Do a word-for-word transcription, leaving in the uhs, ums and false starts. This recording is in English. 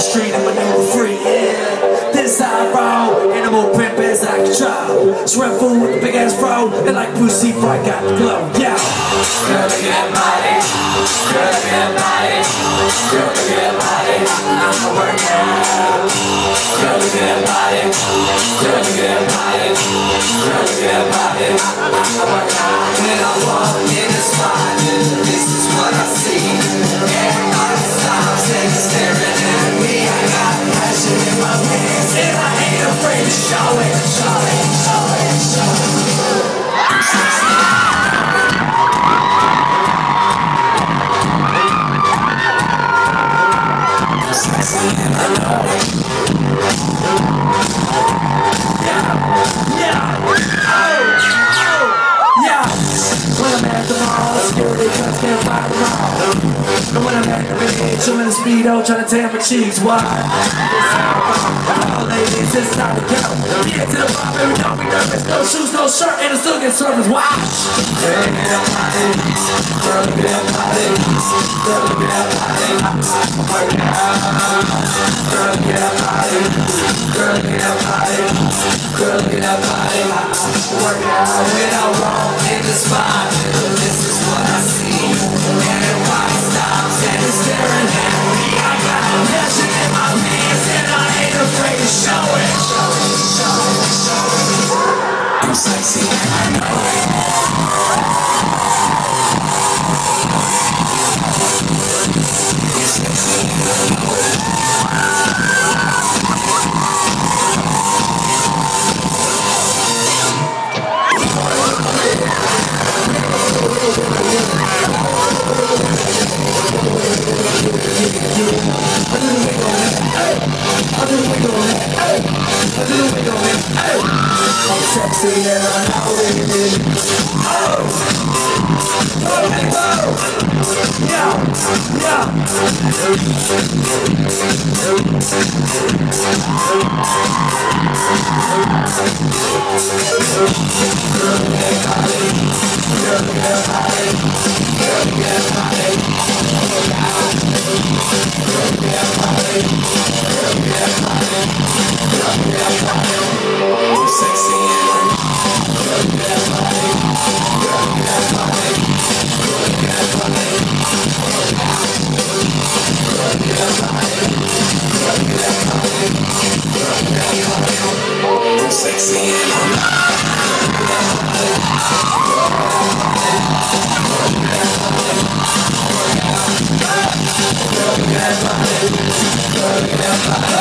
street and maneuver free, yeah. This how I roll, animal pimp as I control. Shrimp food with a big ass fro, and like pussy fry got the glow, yeah. Girl, look at that body. Girl, look at that body. Girl, look at that body. I'ma work out. Girl, look at that body. Girl, look at that body. Girl, look at that body. I'ma work out. When I walk in the spot, this is what I see. Everybody stops and staring at me. I got passion in my pants, and I ain't afraid to show it, show it, show it, show it. I'm sexy. I'm sexy and I know it. Yeah, yeah, oh, oh, yeah. When I'm at the mall, security cops can't find them all. And when I'm at the bitch, I'm in a speedo trying to tan my cheeks. Why? Oh, ladies, it's time to go. Get to the bar, baby, don't be nervous. No shoes, no shirt, and I still get service. Why? Girl, look at that body. Girl, look at that body. Girl, look at that body. I'm working out. Girl, look at that body. Girl, look at that body. Girl, look at that body. I'm working out. When I walk in the spot, this is what I see. Everybody stops and is staring at me. I got passion in my pants and I ain't afraid to show it. Show it, show it, show it. I'm sexy and I know it. You're sexy and I know it. I'm sexy and I know it. Oh, oh, oh, yeah, yeah. Girl, look at that body. Girl, look at that body. Girl, look at that body. Girl, look at that body. Girl, look at that body. Girl, look at that body. I'm sexy and I know. Girl, look at that body. Girl, look at that body. Girl, look at that body. Girl, look at that body. Girl, look at that body. Girl, look at that body. I'm sexy and I know. Girl, look at that body. Girl, look at that body.